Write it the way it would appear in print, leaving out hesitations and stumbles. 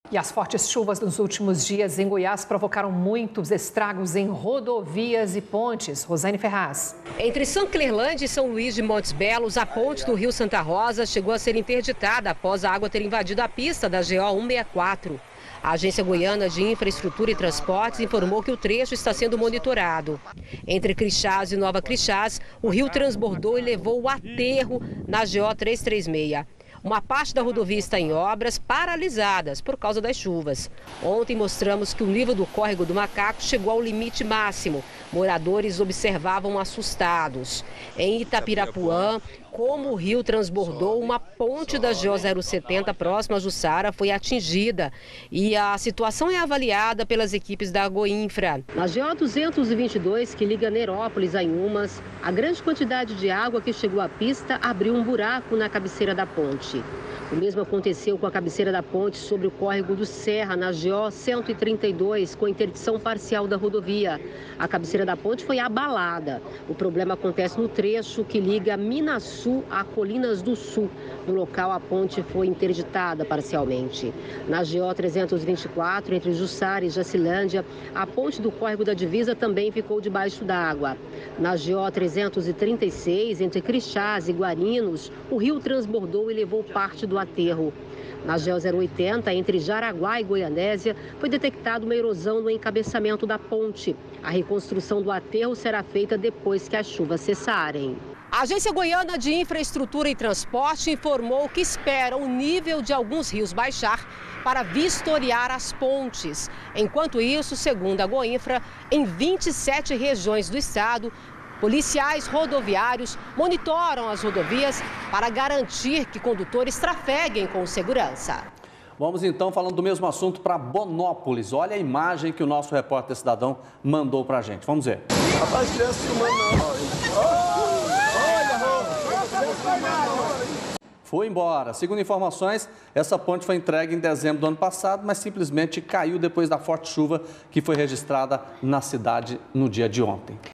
E as fortes chuvas nos últimos dias em Goiás provocaram muitos estragos em rodovias e pontes. Rosane Ferraz. Entre São Clerlândia e São Luís de Montes Belos, a ponte do Rio Santa Rosa chegou a ser interditada após a água ter invadido a pista da GO 164. A Agência Goiana de Infraestrutura e Transportes informou que o trecho está sendo monitorado. Entre Crixás e Nova Crixás, o rio transbordou e levou o aterro na GO 336. Uma parte da rodovia está em obras paralisadas por causa das chuvas. Ontem mostramos que o nível do córrego do Macaco chegou ao limite máximo. Moradores observavam assustados. Em Itapirapuã, como o rio transbordou, uma ponte da GO 070 próxima a Jussara foi atingida. E a situação é avaliada pelas equipes da Goinfra. Na GO 222, que liga Nerópolis a Inhumas, a grande quantidade de água que chegou à pista abriu um buraco na cabeceira da ponte. O mesmo aconteceu com a cabeceira da ponte sobre o córrego do Serra, na GO 132, com interdição parcial da rodovia. A cabeceira da ponte foi abalada. O problema acontece no trecho que liga Minasul a Colinas do Sul. No local, a ponte foi interditada parcialmente. Na GO 324, entre Jussara e Jacilândia, a ponte do córrego da divisa também ficou debaixo d'água. Na GO 336, entre Crixás e Guarinos, o rio transbordou e levou parte do aterro. Na GO 080, entre Jaraguá e Goianésia, foi detectada uma erosão no encabeçamento da ponte. A reconstrução do aterro será feita depois que as chuvas cessarem. A Agência Goiana de Infraestrutura e Transporte informou que espera o nível de alguns rios baixar para vistoriar as pontes. Enquanto isso, segundo a Goinfra, em 27 regiões do estado, policiais rodoviários monitoram as rodovias para garantir que condutores trafeguem com segurança. Vamos então falando do mesmo assunto para Bonópolis. Olha a imagem que o nosso repórter Cidadão mandou para a gente. Vamos ver. Rapaz, criança filmando. Foi embora. Segundo informações, essa ponte foi entregue em dezembro do ano passado, mas simplesmente caiu depois da forte chuva que foi registrada na cidade no dia de ontem.